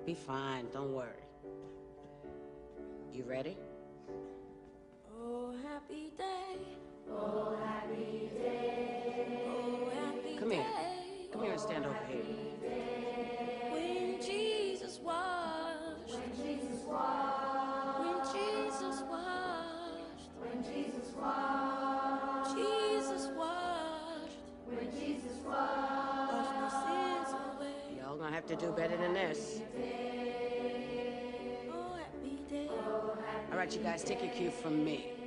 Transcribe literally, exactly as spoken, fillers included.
Be fine, don't worry. You ready? Oh, happy day. Oh, happy day. Oh, happy Come here. day. Come here and stand over here. When Jesus washed. When Jesus washed. When Jesus washed. When Jesus washed. Jesus washed. When Jesus washed. Washed my sins away. Y'all gonna have to do better than this. Oh, happy day. All right, you guys, take your cue from me.